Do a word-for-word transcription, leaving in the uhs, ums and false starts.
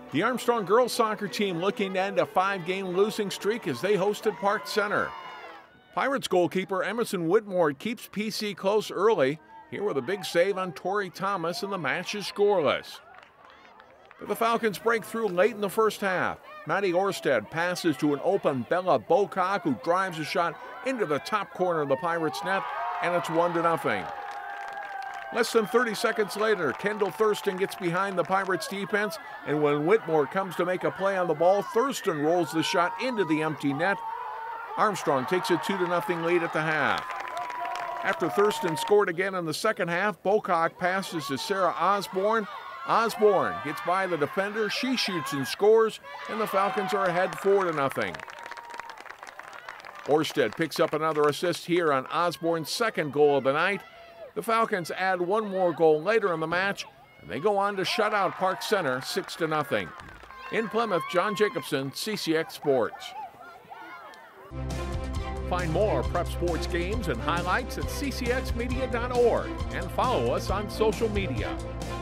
The Armstrong girls soccer team looking to end a five-game losing streak as they hosted Park Center. Pirates goalkeeper Emerson Whitmore keeps P C close early. Here with a big save on Tori Thomas, and the match is scoreless. But the Falcons break through late in the first half. Maddie Orsted passes to an open Bella Bocock, who drives a shot into the top corner of the Pirates' net, and it's one to nothing. Less than thirty seconds later, Kendall Thurston gets behind the Pirates' defense, and when Whitmore comes to make a play on the ball, Thurston rolls the shot into the empty net. Armstrong takes a two to nothing lead at the half. After Thurston scored again in the second half, Bocock passes to Sarah Osborne. Osborne gets by the defender, she shoots and scores, and the Falcons are ahead four to nothing. Orsted picks up another assist here on Osborne's second goal of the night. The Falcons add one more goal later in the match, and they go on to shut out Park Center six to nothing. In Plymouth, John Jacobson, C C X Sports. Find more prep sports games and highlights at c c x media dot org and follow us on social media.